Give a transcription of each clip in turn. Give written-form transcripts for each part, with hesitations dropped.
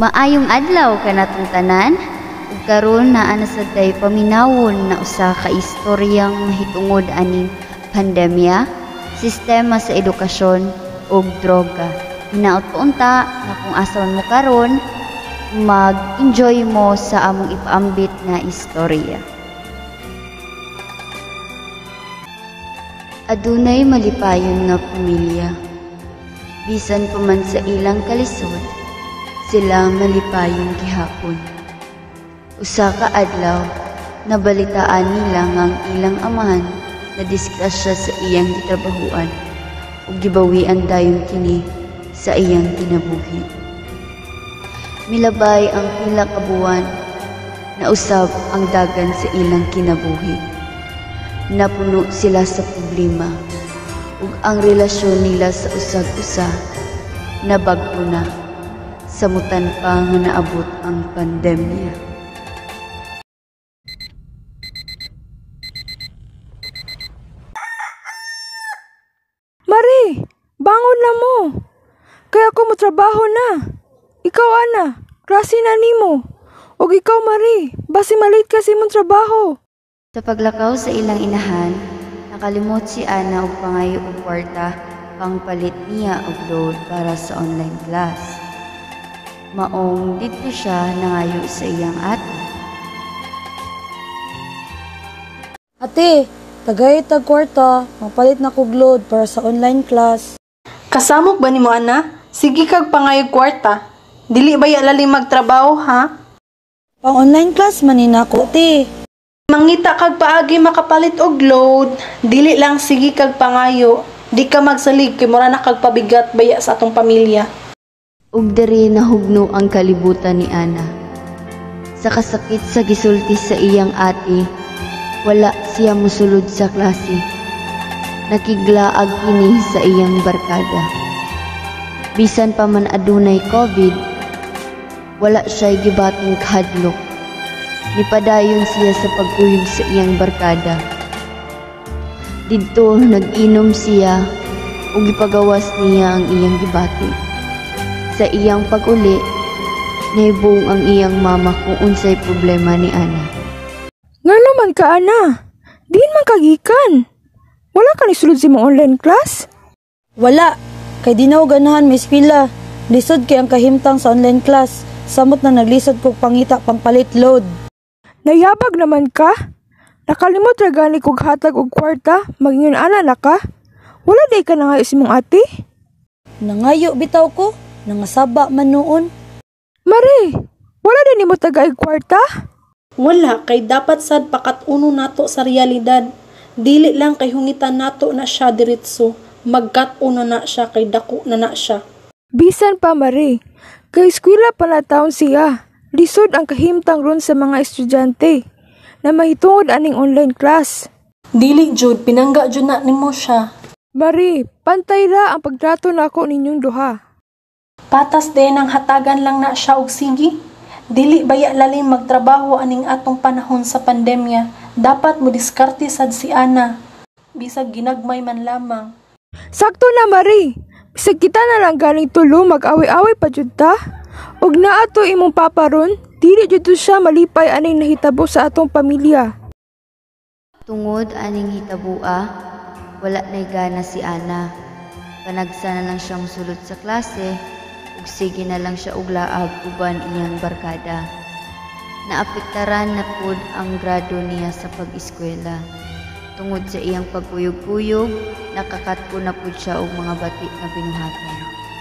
Maayong adlaw kanatong tanan. Ug karon naa na sad tay paminawon na usa ka istoryang mahitungod aning pandemya, sistema sa edukasyon ug droga. Hinaot po unta na kung asaon mo karon, mag-enjoy mo sa among ipaambit nga istorya. Adunay malipayon nga pamilya. Bisan pa man sa ilang kalisod, sila malipayon gihapon. Usa ka adlaw, nabalitaan nila nga ang ilang amahan na disgrasya sa iyang gitrabahuan ug gibawian dayon kini sa iyang kinabuhi. Milabay ang pila ka buwan na usab ang dagan sa ilang kinabuhi. Napuno sila sa problema ug ang relasyon nila sa usag-usa nabag-o na samutan pa nga naabot ang pandemya. Mari, bangon na mo. Kaya ako mo trabaho na. Ikaw ana, klase na nimo. Og ikaw Mari, basi malit kasi mong trabaho. Sa paglakaw sa ilang inahan, nakalimot si Ana og pangayo og kwarta pangpalit niya og load para sa online class. Maong dito siya nangayo sa iyang ate. Ate, tagay tag kwarta, mapalit na kog load para sa online class. Kasamok ba nimo ana? Sige kag pangayog kwarta. Dili baya lalim magtrabaho ha? Pang online class man ni nako, ate. Mangita kag paagi makapalit og load. Dili lang sige kag pangayo. Di ka magsalig kay mura na kag pabigat baya sa atong pamilya. Ug diri nahugno ang kalibutan ni Ana. Sa kasakit sa gisulti sa iyang ate, wala siya mosulod sa klase. Nakiglaag kini sa iyang barkada. Bisan pa man adunay COVID, wala siya gibating kahadlok. Nipadayon siya sa pagkuyog sa iyang barkada. Didto nag-inom siya ug gipagawas niya ang iyang gibati. Sa iyang pag-uli, naibong ang iyang mama kung unsay problema ni Ana. Ngano man ka ana? Diin man kagikan. Wala ka ni sulod sa imong online class? Wala, kay di na ko ganahan may eskwela. Lisod kay ang kahimtang sa online class. Samot na naglisod kog pangita pangpalit load. Nayabag naman ka? Nakalimot ra gani kog hatag og kwarta, magingon ana na ka? Wala day ka nangayo sa imong ate? Nangayo bitaw ko, nangasaba man noon. Mari, wala din nimo tagay kwarta? Wala kay dapat sad pakat-uno nato sa realidad. Dili lang kay hungitan nato na siya diretso. Magkat-uno na siya kay dako na siya. Bisan pa Mari, kay eskwela pa na taon siya. Lisod ang kahimtang ron sa mga estudyante na mahitungod aning online class. Dili jud pinangga jud na nimo siya. Mari, pantay ra ang pagtrato nako ninyong duha. Patas din ang hatagan lang na siya og sige. Dili baya lalim magtrabaho aning atong panahon sa pandemya. Dapat mo diskarte sad si Ana. Bisag ginagmay man lamang. Sakto na Mari. Bisag kita na lang galing tulo mag-away-away pa jud ta. Og naa to imong papa ron, dili jud siya malipay aning nahitabo sa atong pamilya. Tungod aning hitabua, wala nay gana si Ana. Panagsa na lang siyang sulod sa klase, ug sige na lang siya og laag uban iyang barkada. Naapektaran na pud ang grado niya sa pag-eskwela. Tungod sa iyang pagkuyog-kuyog, nakakatko na pud siya og mga bati na binuhatan.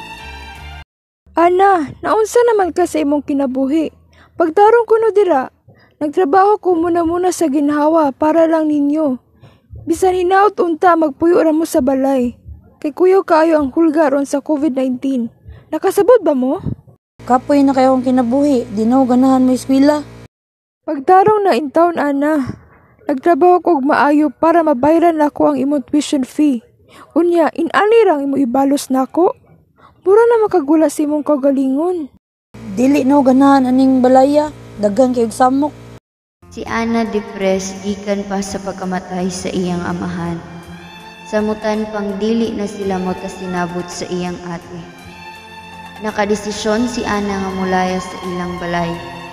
Ana, naunsa naman ka sa imong kinabuhi? Pagtarong ko no dira, nagtrabaho ko muna sa ginhawa para lang ninyo. Bisan hinaut unta magpuyo ra mo sa balay. Kay kuyo kaayo ang hulga ron sa COVID-19. Nakasabot ba mo? Kapoy na kayo akong kinabuhi, di na ko ganahan may eskwela. Pagtarong na in town ana, nagtrabaho ko og maayo para mabayaran nako ang imong tuition fee. Unya, inani rang imo ibalos nako? Mura na makagula sa imong kagalingon. Dili na ko ganahan aning balaya, daghan kay og samok. Si Ana depressed gikan pa sa pagkamatay sa iyang amahan. Samutan pang dili na sila makasinabot sa iyang ate. Nakadesisyon si Ana nga mulaya sa ilang balay.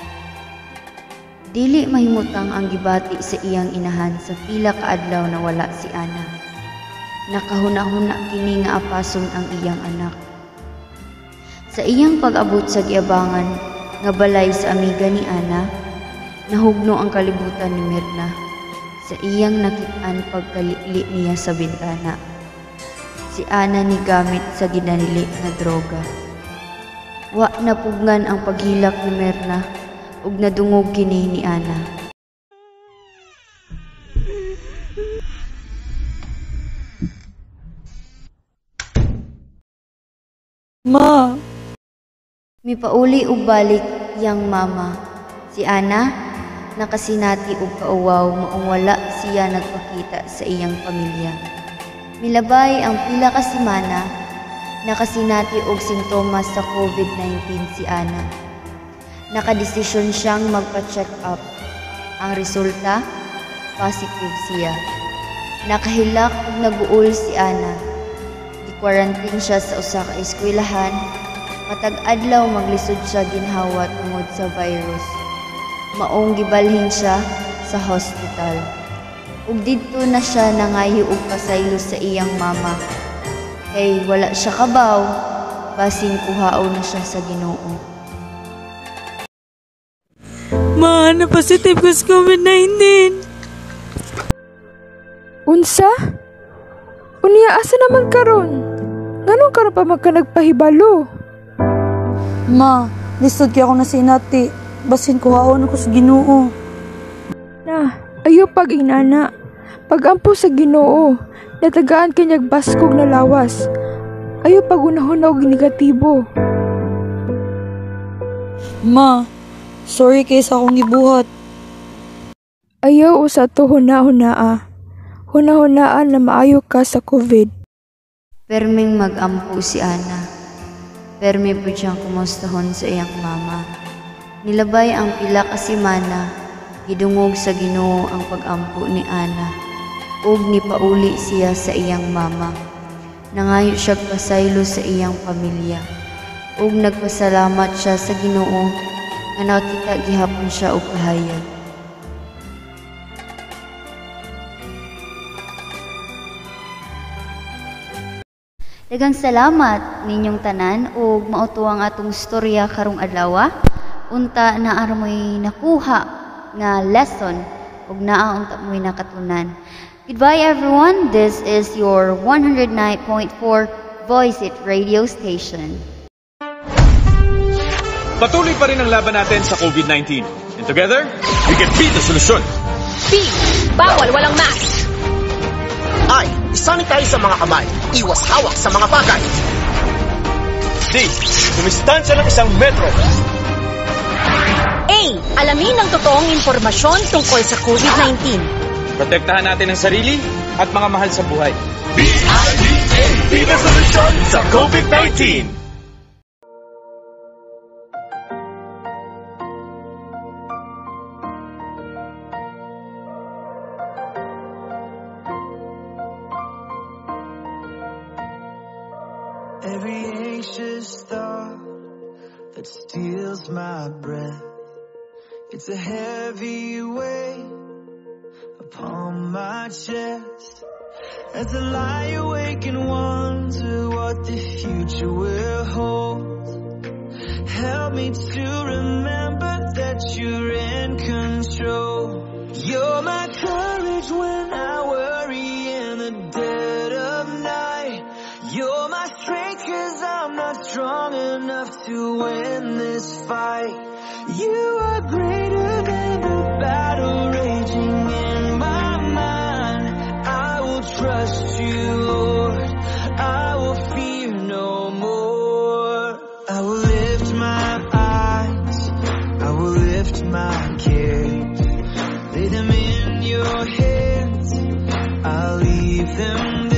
Dili mahimutang ang gibati sa iyang inahan sa pila ka adlaw na wala si Ana. Nakahuna-huna kini nga apason ang iyang anak. Sa iyang pag-abot sa giabangan nga balay sa amiga ni Ana, nahugno ang kalibutan ni Mirna sa iyang nakit-an pagkalili niya sa bintana. Si Ana ni gamit sa ginanili nga droga. Wa napugngan ang paghilak ni Mirna ug nadungog kini ni Ana. Ma, Mipauli ug balik yang mama. Si Ana nakasinati ug kauwaw maong wala siya nagpakita sa iyang pamilya. Milabay ang pila ka semana, nakasinati og sintomas sa COVID-19 si Ana. Nakadesisyon siyang magpa-check up. Ang resulta, positive siya. Nakahilak ug naguol si Ana. Di-quarantine siya sa usa ka eskwelahan. Matag adlaw maglisod siya ginhawa tungod sa virus. Maong gibalhin siya sa hospital. Ug didto na siya nangayo og pasaylo sa iyang mama. Kay wala siya kabaw, basin kuhao na siya sa Ginoo. ma, na-positive ko sa COVID-19. Unsa? Unya asa naman karon? Nganong karon pa magka nagpahibalo? Ma, lisod kaya ako na sinati. Basin kuhaon ako sa Ginoo. Na, ayo pag inana. Pagampo sa Ginoo, natagaan kanyag baskog na lawas. Ayo pag unahon og negatibo. Ma, sorry kay sa akong gibuhat. Ayaw usa to huna-hunaa. Huna-hunaan na maayo ka sa COVID. Perming mag-ampo si Ana. Permi po siyang kumustahon sa iyang mama. Nilabay ang pila ka semana, gidungog sa Ginoo ang pag-ampo ni Ana. Ug nipauli siya sa iyang mama. Nangayo siya pasaylo sa iyang pamilya. Ug nagpasalamat siya sa Ginoo nga nakita gihapon siya og kahayag. Daghang salamat ninyong tanan ug mauto ang atong storya karong adlaw. Unta naa mo'y nakuha nga lesson ug naa unta mo'y nakatunan. Goodbye everyone. This is your 109.4 Voice It radio station. Patuloy pa rin ang laban natin sa COVID-19. And together, we can beat the solusyon. B. Bawal walang mask. I. Sanitize sa mga kamay. Iwas hawak sa mga bagay. D. Dumistansya ng 1 metro. A. Alamin ang totoong impormasyon tungkol sa COVID-19. Protektahan natin ang sarili at mga mahal sa buhay. BIDA! Be the solusyon sa COVID-19! Every anxious thought that steals my breath, it's a heavy weight upon my chest. As I lie awake and wonder what the future will hold, help me to remember that you're in control. You're my courage when I worry in the dead of night. You're my strength 'cause I'm not strong enough to win this fight. You are greater than the battle raging in my mind. I will trust you, Lord. I will fear no more. I will lift my eyes. I will lift my cares. Lay them in your hands. I'll leave them